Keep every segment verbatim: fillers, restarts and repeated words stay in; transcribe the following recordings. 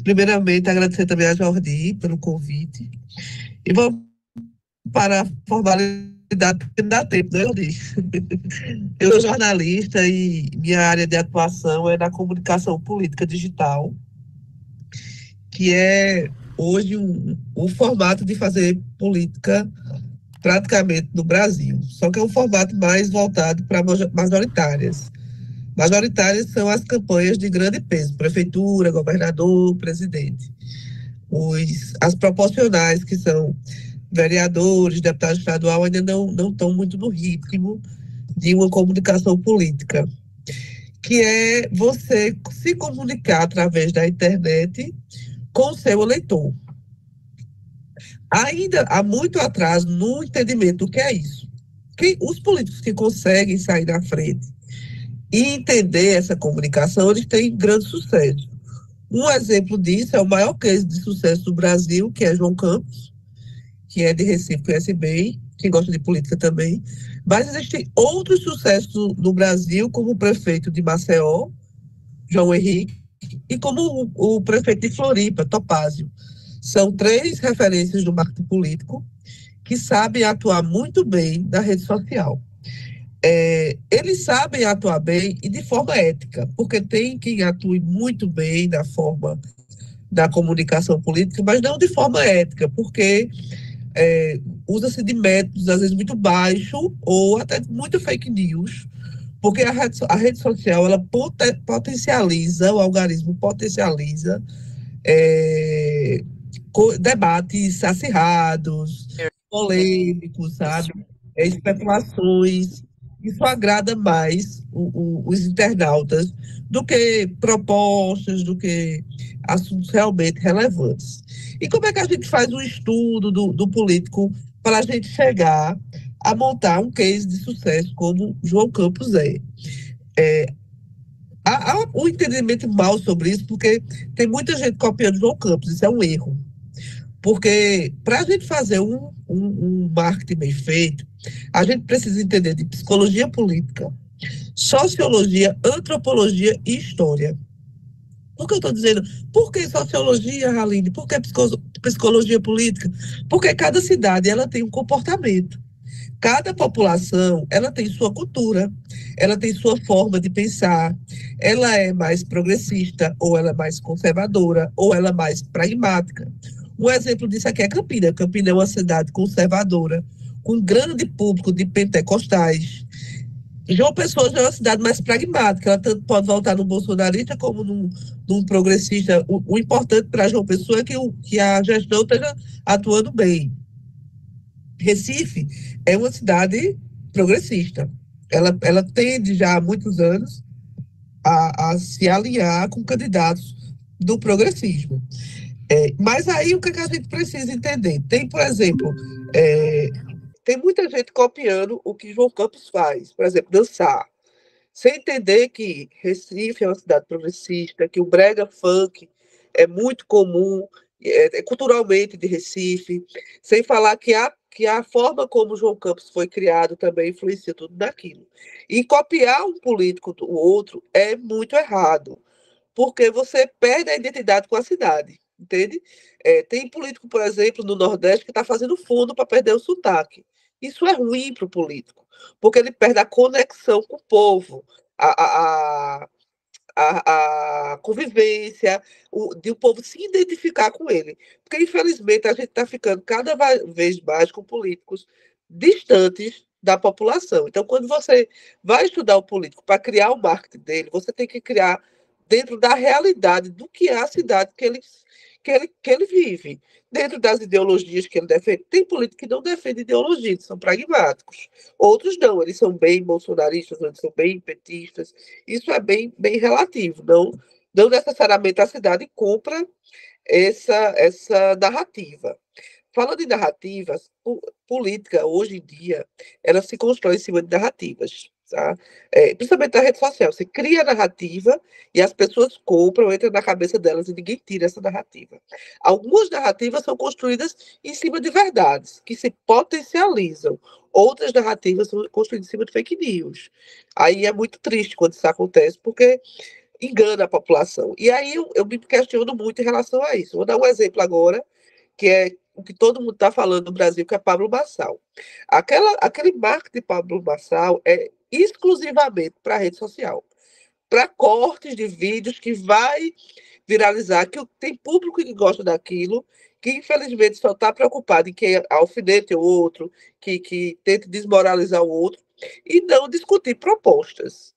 Primeiramente, agradecer também a Jordi pelo convite. E vamos para a formalidade, porque não dá tempo, né, Jordi? Eu sou jornalista e minha área de atuação é na comunicação política digital, que é hoje um, um formato de fazer política praticamente no Brasil. Só que é um formato mais voltado para majoritárias. Majoritárias são as campanhas de grande peso, prefeitura, governador, presidente. Os, as proporcionais, que são vereadores, deputado estadual, ainda não, não estão muito no ritmo de uma comunicação política, que é você se comunicar através da internet com o seu eleitor. Ainda há muito atraso no entendimento do que é isso. Quem, os políticos que conseguem sair na frente e entender essa comunicação, eles têm grande sucesso. Um exemplo disso é o maior case de sucesso do Brasil, que é João Campos, que é de Recife, conhece bem, quem gosta de política também. Mas existem outros sucessos no Brasil, como o prefeito de Maceió, João Henrique, e como o, o prefeito de Floripa, Topázio. São três referências do marketing político que sabem atuar muito bem na rede social. É, eles sabem atuar bem e de forma ética, porque tem quem atue muito bem na forma da comunicação política, mas não de forma ética, porque é, usa-se de métodos, às vezes, muito baixos ou até muito fake news, porque a rede, a rede social, ela poten, potencializa, o algoritmo potencializa é, debates acirrados, polêmicos, sabe? É, especulações. Isso agrada mais o, o, os internautas do que propostas, do que assuntos realmente relevantes. E como é que a gente faz um estudo do, do político para a gente chegar a montar um case de sucesso como João Campos é? é há, há um entendimento mal sobre isso, porque tem muita gente copiando João Campos, isso é um erro. Porque para a gente fazer um, um, um marketing bem feito, a gente precisa entender de psicologia política, sociologia, antropologia e história. Por que eu estou dizendo? Por que sociologia, Haline? Por que psicologia política? Porque cada cidade ela tem um comportamento. Cada população ela tem sua cultura, ela tem sua forma de pensar, ela é mais progressista, ou ela é mais conservadora, ou ela é mais pragmática. Um exemplo disso aqui é Campina. Campina é uma cidade conservadora, com um grande público de pentecostais. João Pessoa já é uma cidade mais pragmática, ela tanto pode voltar no bolsonarista como num, num progressista. O, o importante para João Pessoa é que, o, que a gestão esteja atuando bem. Recife é uma cidade progressista. Ela, ela tende já há muitos anos a, a se alinhar com candidatos do progressismo. É, mas aí o que, é que a gente precisa entender? Tem, por exemplo, é, tem muita gente copiando o que João Campos faz, por exemplo, dançar. Sem entender que Recife é uma cidade progressista, que o brega funk é muito comum, é, é culturalmente de Recife, sem falar que a, que a forma como o João Campos foi criado também influencia tudo naquilo. E copiar um político do outro é muito errado, porque você perde a identidade com a cidade, entende? É, tem político, por exemplo, no Nordeste que está fazendo fundo para perder o sotaque. Isso é ruim para o político, porque ele perde a conexão com o povo, a, a, a, a convivência, o, de o povo se identificar com ele. Porque, infelizmente, a gente está ficando cada vez mais com políticos distantes da população. Então, quando você vai estudar o político para criar o marketing dele, você tem que criar dentro da realidade do que é a cidade que ele, que ele, que ele vive, dentro das ideologias que ele defende. Tem políticos que não defendem ideologia, eles são pragmáticos. Outros não, eles são bem bolsonaristas, eles são bem petistas. Isso é bem, bem relativo. Não, não necessariamente a cidade compra essa, essa narrativa. Falando em narrativas, política, hoje em dia, ela se constrói em cima de narrativas. Tá? É, principalmente na rede social. Você cria a narrativa e as pessoas compram, entram na cabeça delas e ninguém tira essa narrativa. Algumas narrativas são construídas em cima de verdades, que se potencializam. Outras narrativas são construídas em cima de fake news. Aí é muito triste quando isso acontece, porque engana a população. E aí eu, eu me questiono muito em relação a isso. Vou dar um exemplo agora, que é o que todo mundo está falando no Brasil, que é Pablo Marçal. Aquela, aquele marketing de Pablo Marçal é exclusivamente para a rede social, para cortes de vídeos que vai viralizar, que tem público que gosta daquilo, que infelizmente só está preocupado em que alfinete o outro, que, que tente desmoralizar o outro, e não discutir propostas.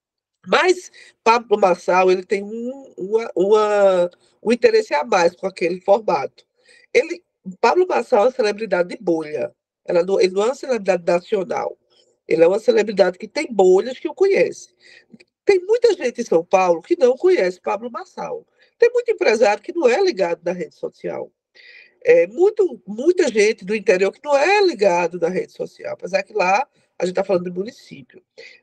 Mas Pablo Marçal ele tem um, uma, uma, um interesse a mais com aquele formato. Ele, Pablo Marçal é uma celebridade de bolha. Ela não, ele não é uma celebridade nacional. Ele é uma celebridade que tem bolhas que o conhece. Tem muita gente em São Paulo que não conhece Pablo Marçal. Tem muito empresário que não é ligado na rede social. É, muito, muita gente do interior que não é ligado na rede social, apesar que lá a gente está falando do município.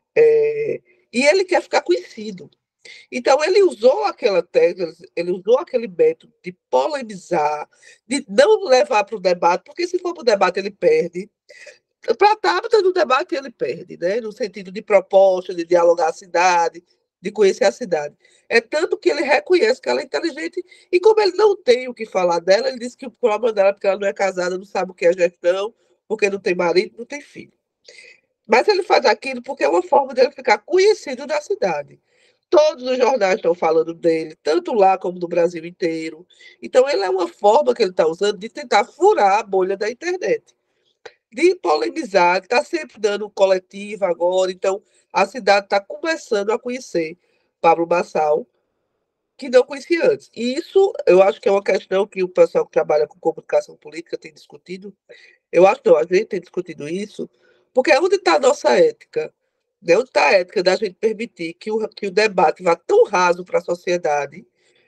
É, e ele quer ficar conhecido. Então, ele usou aquela técnica, ele usou aquele método de polemizar, de não levar para o debate, porque se for para o debate ele perde. Para a Tabata, no debate ele perde, né? No sentido de proposta, de dialogar a cidade, de conhecer a cidade. É tanto que ele reconhece que ela é inteligente, e como ele não tem o que falar dela, ele disse que o problema dela é porque ela não é casada, não sabe o que é gestão, porque não tem marido, não tem filho. Mas ele faz aquilo porque é uma forma dele ficar conhecido na cidade. Todos os jornais estão falando dele, tanto lá como no Brasil inteiro. Então, ele é uma forma que ele está usando de tentar furar a bolha da internet, de polemizar, que está sempre dando coletiva agora. Então, a cidade está começando a conhecer Pablo Marçal, que não conhecia antes. E isso, eu acho que é uma questão que o pessoal que trabalha com comunicação política tem discutido. Eu acho que não, a gente tem discutido isso, porque é onde está a nossa ética? Né? Onde está a ética da gente permitir que o, que o debate vá tão raso para a sociedade,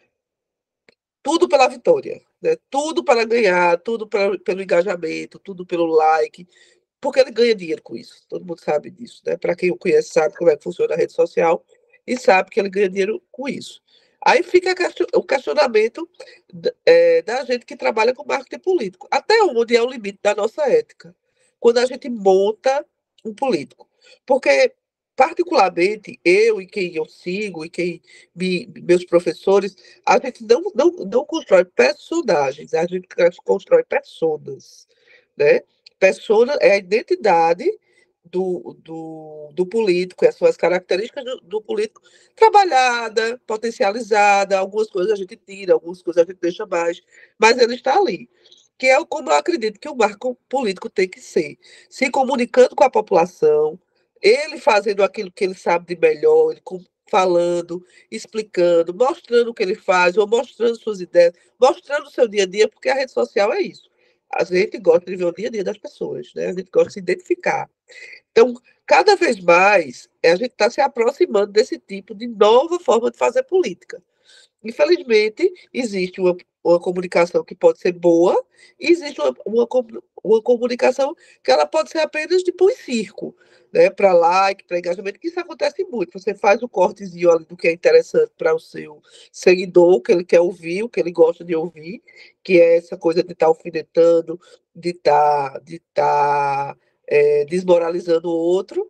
tudo pela vitória, né? Tudo para ganhar, tudo pra, pelo engajamento, tudo pelo like, porque ele ganha dinheiro com isso. Todo mundo sabe disso, né? Para quem o conhece, sabe como é que funciona a rede social e sabe que ele ganha dinheiro com isso. Aí fica o questionamento é, da gente que trabalha com marketing político. Até onde é o limite da nossa ética? Quando a gente monta um político. Porque, particularmente, eu e quem eu sigo, e quem me, meus professores, a gente não, não, não constrói personagens, a gente constrói personas, né? Persona é a identidade do, do, do político, as suas características do, do político, trabalhada, potencializada, algumas coisas a gente tira, algumas coisas a gente deixa mais, mas ele está ali. Que é como eu acredito que o marco político tem que ser, se comunicando com a população, ele fazendo aquilo que ele sabe de melhor, ele falando, explicando, mostrando o que ele faz, ou mostrando suas ideias, mostrando o seu dia a dia, porque a rede social é isso. A gente gosta de ver o dia a dia das pessoas, né? A gente gosta de se identificar. Então, cada vez mais, a gente está se aproximando desse tipo de nova forma de fazer política. Infelizmente, existe uma, uma comunicação que pode ser boa, e existe uma, uma, uma comunicação que ela pode ser apenas de pão e circo, né? Para like, para engajamento, que isso acontece muito. Você faz o cortezinho ali do que é interessante para o seu seguidor, o que ele quer ouvir, o que ele gosta de ouvir, que é essa coisa de estar tá alfinetando, de estar tá, de tá, é, desmoralizando o outro,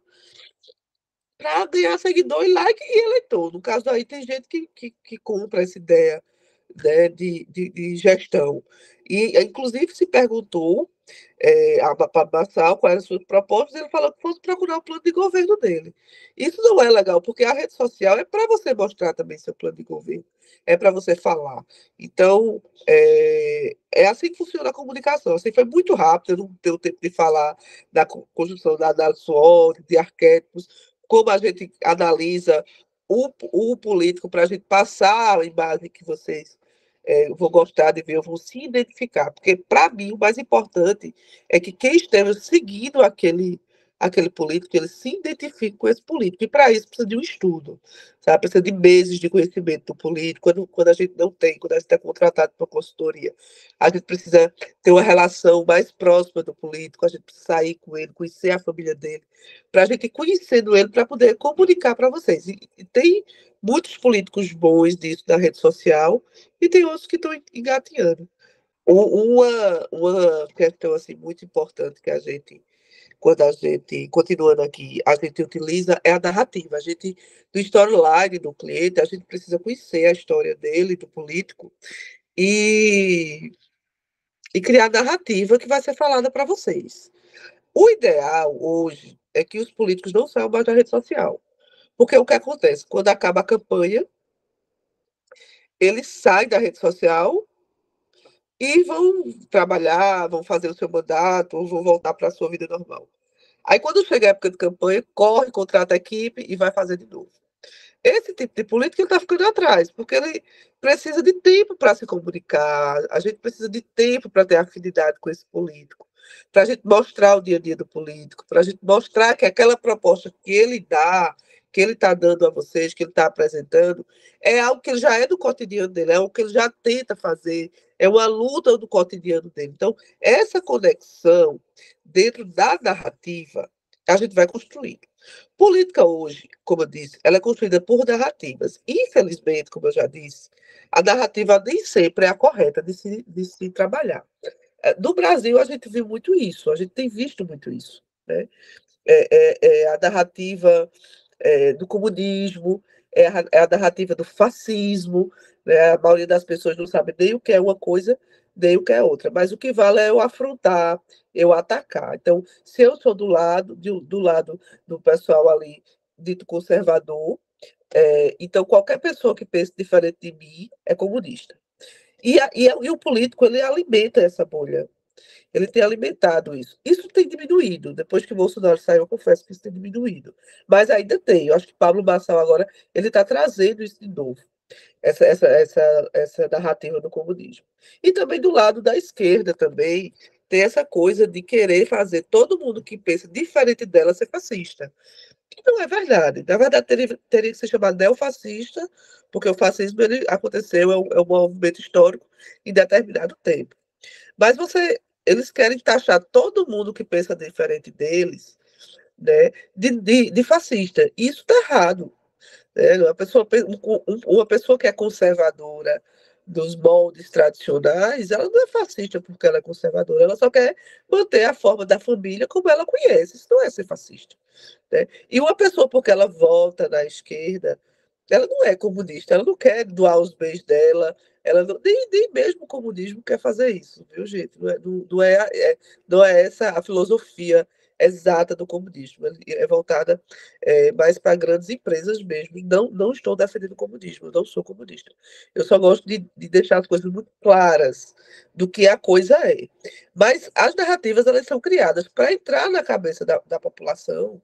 para ganhar seguidor e like e eleitor. No caso aí, tem gente que, que, que compra essa ideia, né, de, de, de gestão. E, inclusive, se perguntou é, a Marçal quais eram as suas propostas, ele falou que fosse procurar o plano de governo dele. Isso não é legal, porque a rede social é para você mostrar também seu plano de governo, é para você falar. Então, é, é assim que funciona a comunicação. Assim, foi muito rápido, eu não tenho tempo de falar da construção da análise SWOT, de arquétipos, como a gente analisa o, o político para a gente passar a imagem que vocês é, vão gostar de ver, vão se identificar. Porque, para mim, o mais importante é que quem esteja seguindo aquele, aquele político, ele se identifique com esse político. E, para isso, precisa de um estudo, sabe? Precisa de meses de conhecimento do político, quando, quando a gente não tem, quando a gente é contratado para consultoria. A gente precisa ter uma relação mais próxima do político, a gente precisa sair com ele, conhecer a família dele, para a gente ir conhecendo ele, para poder comunicar para vocês. E, e tem muitos políticos bons disso na rede social, e tem outros que estão engatinhando. Uma, uma questão assim, muito importante que a gente, quando a gente, continuando aqui, a gente utiliza é a narrativa. A gente, do storyline do cliente, a gente precisa conhecer a história dele, do político, e, e criar narrativa que vai ser falada para vocês. O ideal hoje é que os políticos não saiam mais da rede social. Porque o que acontece? Quando acaba a campanha, eles saem da rede social e vão trabalhar, vão fazer o seu mandato, vão voltar para a sua vida normal. Aí, quando chega a época de campanha, corre, contrata a equipe e vai fazer de novo. Esse tipo de político está ficando atrás, porque ele precisa de tempo para se comunicar, a gente precisa de tempo para ter afinidade com esse político, para a gente mostrar o dia a dia do político, para a gente mostrar que aquela proposta que ele dá, que ele está dando a vocês, que ele está apresentando, é algo que já é do cotidiano dele, é algo que ele já tenta fazer, é uma luta do cotidiano dele. Então, essa conexão dentro da narrativa, a gente vai construir. Política hoje, como eu disse, ela é construída por narrativas. Infelizmente, como eu já disse, a narrativa nem sempre é a correta de se, de se trabalhar. No Brasil, a gente viu muito isso, a gente tem visto muito isso. Né? É, é, é a narrativa é, do comunismo, é a, é a narrativa do fascismo. Né? A maioria das pessoas não sabe nem o que é uma coisa, nem o que é outra. Mas o que vale é eu afrontar, eu atacar. Então, se eu sou do lado, do, do lado do pessoal ali, dito conservador, é, então qualquer pessoa que pense diferente de mim é comunista. E, a, e, a, e o político, ele alimenta essa bolha. Ele tem alimentado isso. Isso tem diminuído. Depois que o Bolsonaro saiu, eu confesso que isso tem diminuído. Mas ainda tem. Eu acho que Pablo Marçal agora ele está trazendo isso de novo. Essa, essa, essa, essa narrativa do comunismo. E também do lado da esquerda também tem essa coisa de querer fazer todo mundo que pensa diferente dela ser fascista. Que não é verdade. Na verdade, teria, teria que ser chamado neofascista, porque o fascismo ele aconteceu, é um, é um movimento histórico em determinado tempo. Mas você, eles querem taxar todo mundo que pensa diferente deles, né, de, de, de fascista. E isso está errado. Né? Uma, pessoa, uma pessoa que é conservadora dos moldes tradicionais, ela não é fascista porque ela é conservadora, ela só quer manter a forma da família como ela conhece. Isso não é ser fascista. Né? E uma pessoa, porque ela volta na esquerda, ela não é comunista, ela não quer doar os bens dela, ela não, nem, nem mesmo o comunismo quer fazer isso, viu, gente? Não é, não, não é, é, não é essa a filosofia exata do comunismo, é voltada é, mais para grandes empresas mesmo. Não, não estou defendendo o comunismo, eu não sou comunista. Eu só gosto de, de deixar as coisas muito claras do que a coisa é. Mas as narrativas, elas são criadas para entrar na cabeça da, da população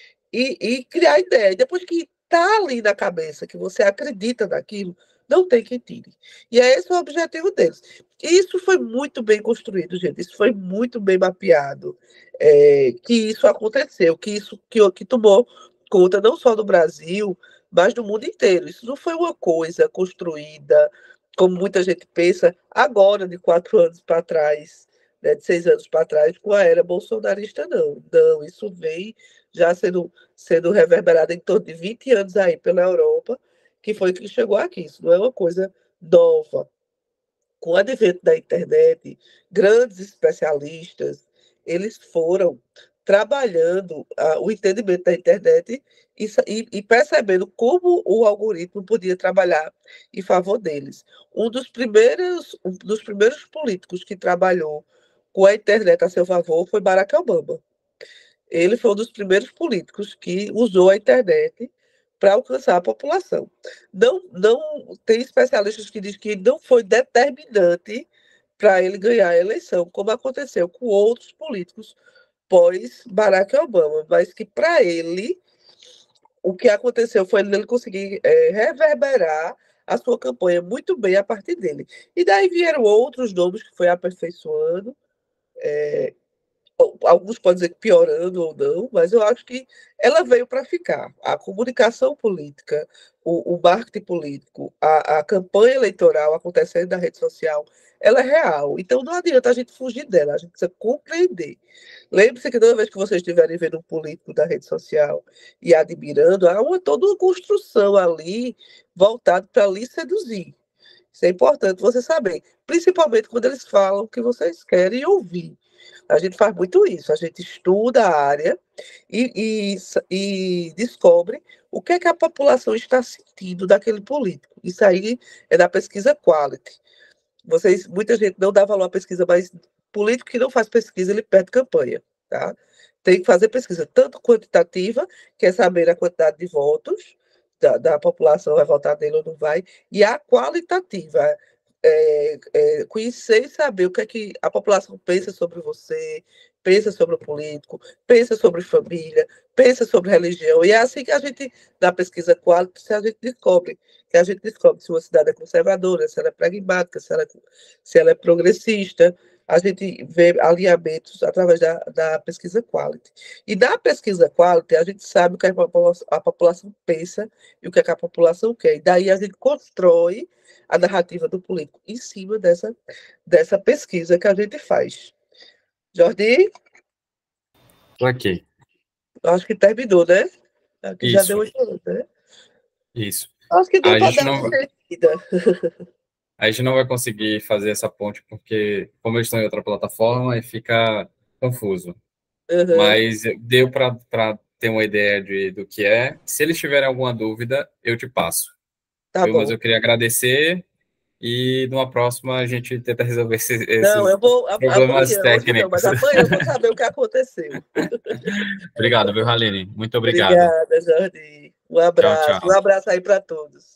e, e criar ideia. E depois que está ali na cabeça, que você acredita naquilo, não tem quem tire. E é esse o objetivo deles. E isso foi muito bem construído, gente. Isso foi muito bem mapeado. É, que isso aconteceu, que isso que, que tomou conta não só do Brasil, mas do mundo inteiro. Isso não foi uma coisa construída, como muita gente pensa, agora, de quatro anos para trás, né, de seis anos para trás, com a era bolsonarista, não. Não, isso vem já sendo, sendo reverberado em torno de vinte anos aí pela Europa, que foi que chegou aqui. Isso não é uma coisa nova. Com o advento da internet, grandes especialistas, eles foram trabalhando uh, o entendimento da internet e, e, e percebendo como o algoritmo podia trabalhar em favor deles. Um dos primeiros, um dos primeiros políticos que trabalhou com a internet a seu favor foi Barack Obama. Ele foi um dos primeiros políticos que usou a internet para alcançar a população. Não, não tem especialistas que dizem que não foi determinante para ele ganhar a eleição, como aconteceu com outros políticos pós Barack Obama, mas que para ele o que aconteceu foi ele conseguir é, reverberar a sua campanha muito bem a partir dele. E daí vieram outros nomes que foi aperfeiçoando. É, alguns podem dizer que piorando ou não, mas eu acho que ela veio para ficar. A comunicação política, o, o marketing político, a, a campanha eleitoral acontecendo na rede social, ela é real. Então não adianta a gente fugir dela, a gente precisa compreender. Lembre-se que toda vez que vocês estiverem vendo um político da rede social e admirando, há uma, toda uma construção ali voltada para lhe seduzir. Isso é importante você saber, principalmente quando eles falam o que vocês querem ouvir. A gente faz muito isso, a gente estuda a área e, e, e descobre o que é que a população está sentindo daquele político. Isso aí é da pesquisa quality. Vocês, muita gente não dá valor à pesquisa, mas político que não faz pesquisa, ele perde campanha, tá? Tem que fazer pesquisa tanto quantitativa, que é saber a quantidade de votos da, da população, vai votar nele ou não vai, e a qualitativa, é, é, conhecer e saber o que é que a população pensa sobre você, pensa sobre o político, pensa sobre família, pensa sobre religião, e é assim que a gente, na pesquisa quality, a gente descobre, que a gente descobre se uma cidade é conservadora, se ela é pragmática, se ela é, se ela é progressista, a gente vê alinhamentos através da, da pesquisa quality. E da pesquisa quality, a gente sabe o que a população, a população pensa e o que, é que a população quer. E daí a gente constrói a narrativa do político em cima dessa, dessa pesquisa que a gente faz. Jordi? Ok. Acho que terminou, né? Aqui já deu Isso. oito anos, né? Isso. Acho que deu A para gente dar não, uma entendida. a gente não vai conseguir fazer essa ponte porque, como eles estão em outra plataforma, fica confuso. Uhum. Mas deu para ter uma ideia de, do que é. Se eles tiverem alguma dúvida, eu te passo. Tá Viu? Mas bom. eu queria agradecer e numa próxima a gente tenta resolver esses, Não, esses eu vou problemas amanhã, hoje não, técnicos. mas amanhã eu vou saber o que aconteceu. Obrigado, viu, Haline? Muito obrigado. Obrigada, Jordi. Um Tchau, abraço. Um tchau. abraço aí para todos.